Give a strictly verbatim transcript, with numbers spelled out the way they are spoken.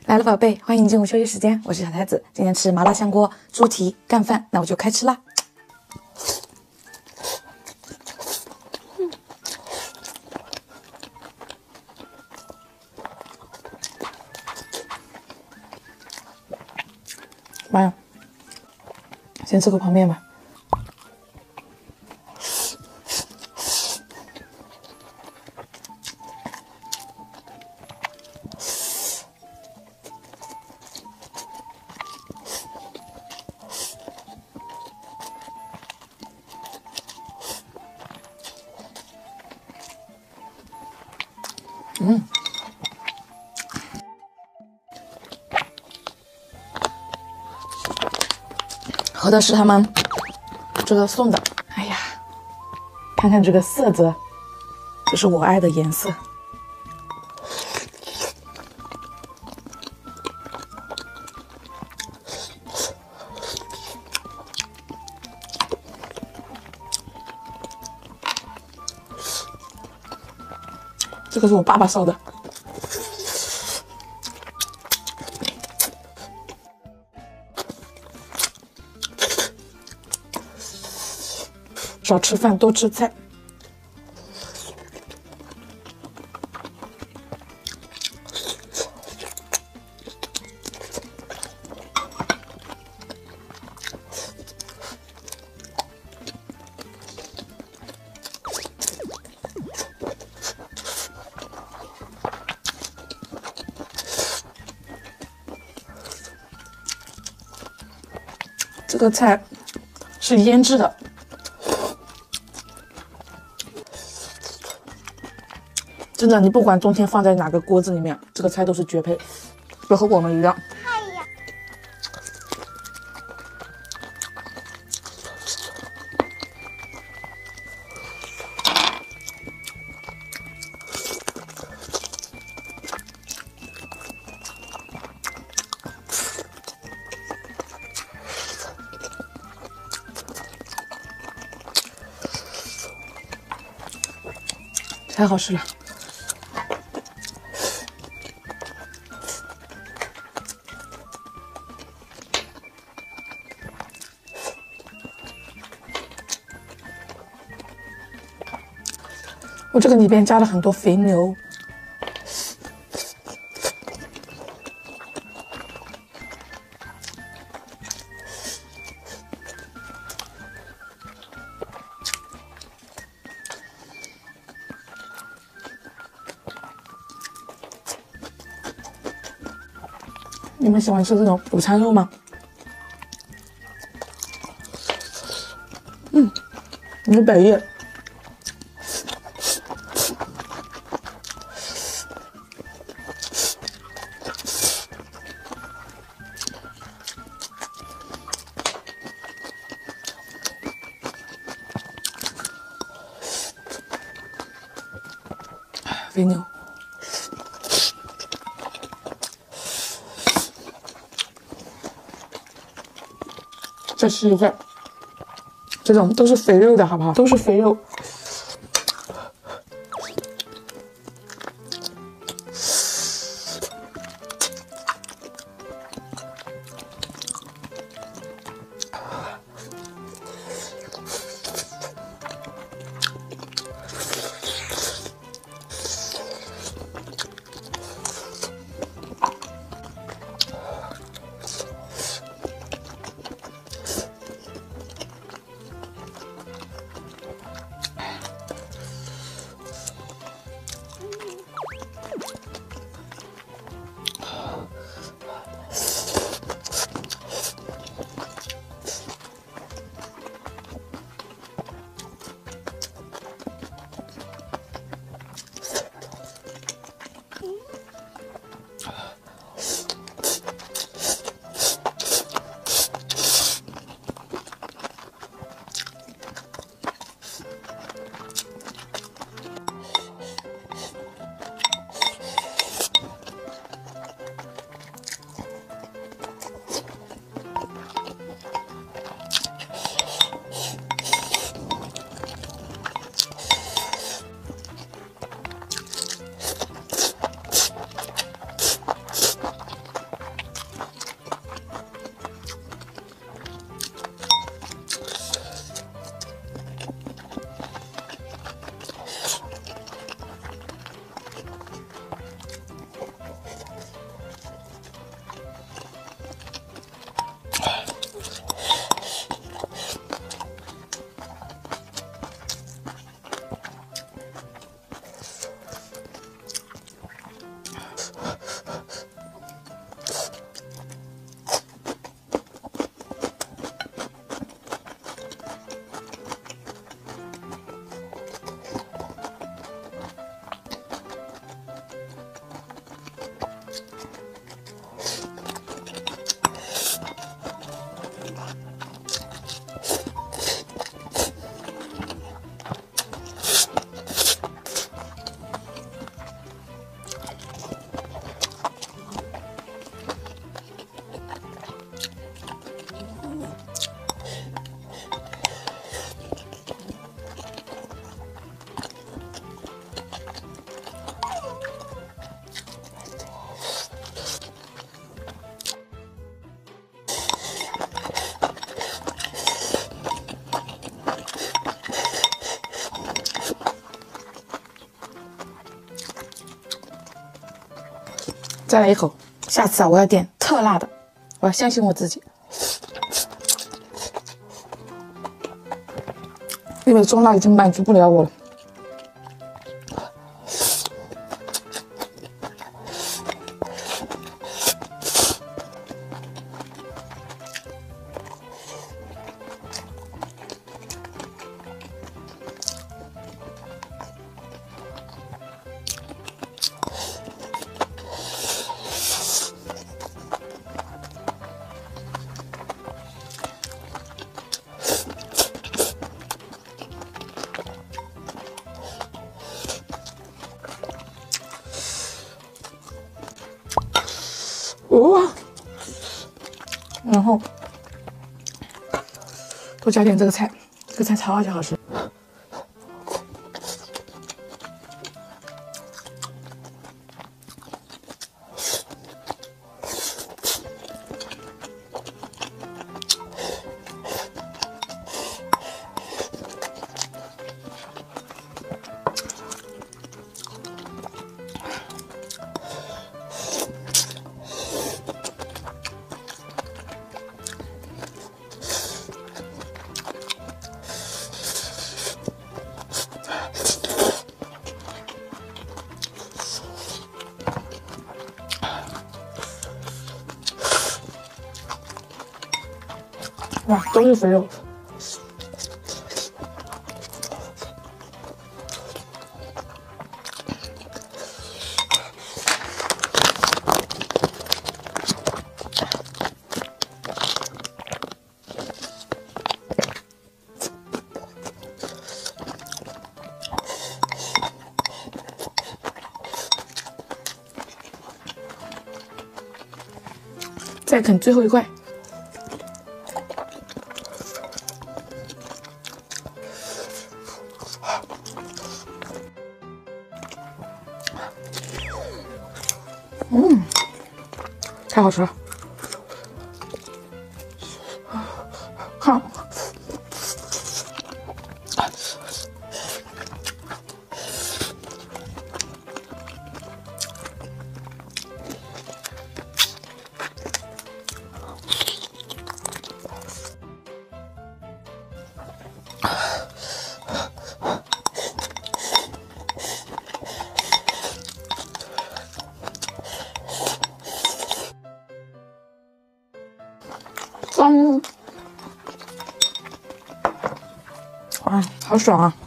来了，宝贝，欢迎进入休息时间。我是小太子，今天吃麻辣香锅、猪蹄干饭，那我就开吃啦。妈呀，先吃个泡面吧。嗯，喝的是他们这个送的。哎呀，看看这个色泽，这是我爱的颜色。这个是我爸爸烧的，少吃饭，多吃菜。这个菜是腌制的，真的，你不管冬天放在哪个锅子里面，这个菜都是绝配，就和我们一样。哎呀，太好吃了！我这个里边加了很多肥牛，你们喜欢吃这种午餐肉吗？嗯，牛百叶，肥牛。再吃一个，这种都是肥肉的，好不好？都是肥肉。 再来一口，下次啊，我要点特辣的，我要相信我自己。因为中辣已经满足不了我了。哦，然后多加点这个菜，这个菜超级好吃。哇，都是肥肉。再啃最后一块。嗯，太好吃了。看，嗯，哇，好爽啊！